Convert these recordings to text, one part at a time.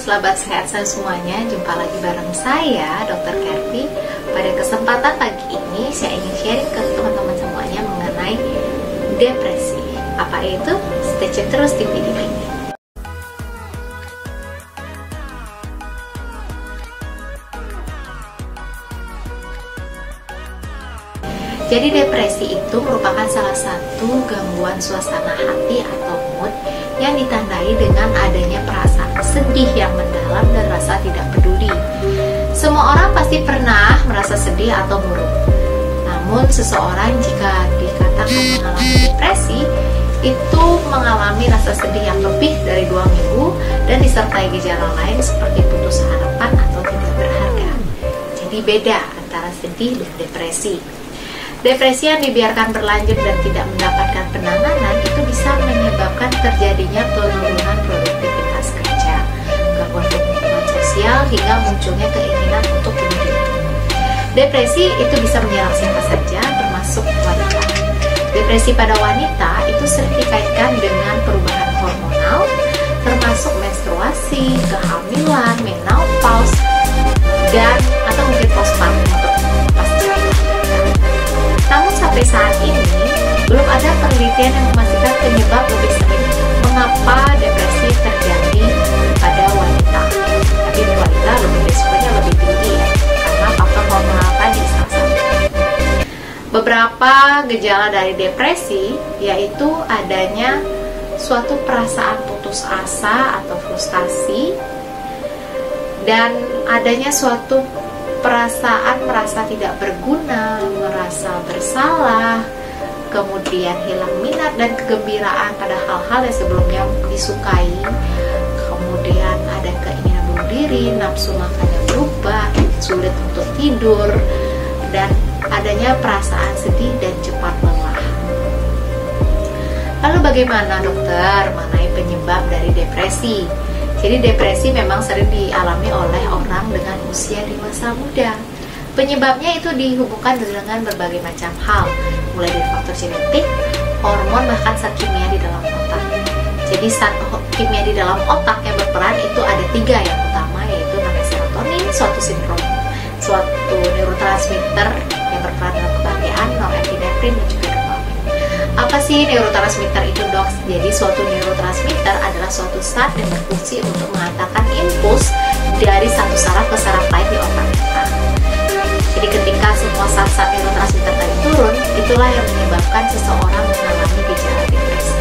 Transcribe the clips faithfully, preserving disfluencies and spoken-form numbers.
sahabat sehat saya semuanya, jumpa lagi bareng saya, dokter Kerti. Pada kesempatan pagi ini, saya ingin sharing ke teman-teman semuanya mengenai depresi. Apa itu? Stay tune terus di video ini. Jadi depresi itu merupakan salah satu gangguan suasana hati atau mood yang ditandai dengan adanya perasaan sedih yang mendalam dan rasa tidak peduli. Semua orang pasti pernah merasa sedih atau murung. Namun seseorang jika dikatakan mengalami depresi, itu mengalami rasa sedih yang lebih dari dua minggu dan disertai gejala lain seperti putus harapan atau tidak berharga. Jadi beda antara sedih dan depresi. Depresi yang dibiarkan berlanjut dan tidak mendapatkan penanganan itu bisa menyebabkan terjadinya penurunan produktivitas kerja, gangguan hubungan sosial, hingga munculnya keinginan untuk bunuh diri. Depresi itu bisa menyerang siapa saja, termasuk wanita. Depresi pada wanita itu sering dikaitkan dengan perubahan hormonal, termasuk menstruasi, kehamilan, menopause, dan atau mungkin postpartum untuk pasca. Namun sampai saat ini belum ada penelitian yang memastikan penyebab lebih sering mengapa depresi terjadi pada wanita. Tapi wanita lebih risikonya lebih tinggi ya, karena faktor hormonal tadi salah satu. Beberapa gejala dari depresi yaitu adanya suatu perasaan putus asa atau frustasi, dan adanya suatu perasaan merasa tidak berguna, merasa bersalah, kemudian hilang minat dan kegembiraan pada hal-hal yang sebelumnya disukai, kemudian ada keinginan bunuh diri, nafsu makannya berubah, sulit untuk tidur, dan adanya perasaan sedih dan cepat lelah. Lalu bagaimana dokter mengenai penyebab dari depresi? Jadi depresi memang sering dialami oleh orang dengan usia dewasa muda. Penyebabnya itu dihubungkan dengan berbagai macam hal, mulai dari faktor genetik, hormon, bahkan zat kimia di dalam otak. Jadi zat kimia di dalam otak yang berperan itu ada tiga yang utama, yaitu namanya serotonin, suatu sindrom, suatu neurotransmitter yang berperan dalam kebahagiaan, norepinefrin, dan juga dopamin. Apa sih neurotransmitter itu, dok? Jadi suatu neurotransmitter adalah suatu zat yang berfungsi untuk menghantarkan impuls dari satu saraf ke saraf lain di otak kita. Jadi ketika semua zat-zat neurotransmitter tadi turun, itulah yang menyebabkan seseorang mengalami gejala depresi.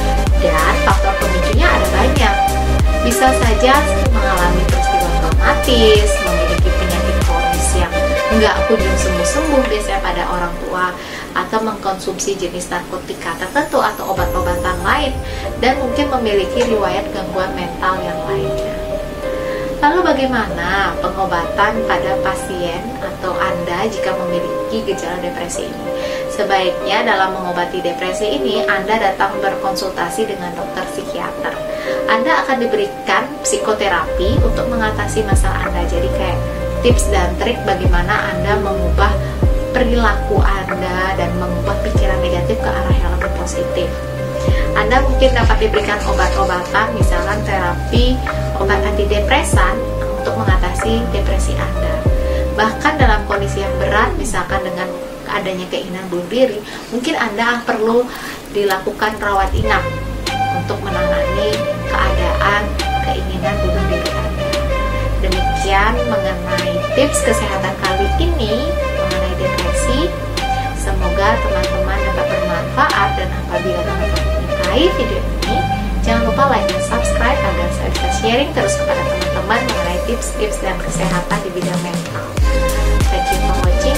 Dan faktor pemicunya ada banyak. Bisa saja mengalami peristiwa traumatis, memiliki penyakit kronis yang nggak kunjung sembuh-sembuh biasanya pada orang tua, atau mengkonsumsi jenis narkotika tertentu atau obat-obatan lain, dan mungkin memiliki riwayat gangguan mental yang lainnya. Lalu bagaimana pengobatan pada pasien atau Anda jika memiliki gejala depresi ini? Sebaiknya dalam mengobati depresi ini Anda datang berkonsultasi dengan dokter psikiater. Anda akan diberikan psikoterapi untuk mengatasi masalah Anda. Jadi kayak tips dan trik bagaimana Anda mengubah perilaku Anda dan mengubah pikiran negatif ke arah yang lebih positif. Anda mungkin dapat diberikan obat-obatan, misalkan terapi obat antidepresan untuk mengatasi depresi Anda. Bahkan dalam kondisi yang berat, misalkan dengan adanya keinginan bunuh diri, mungkin Anda perlu dilakukan rawat inap untuk menangani keadaan keinginan bunuh diri Anda. Demikian mengenai tips kesehatan kali ini mengenai depresi. Semoga teman-teman dapat bermanfaat, dan apabila teman-teman menyukai video ini, jangan lupa like dan subscribe agar saya bisa sharing terus kepada teman-teman mengenai tips-tips dan kesehatan di bidang mental. Thank you for watching.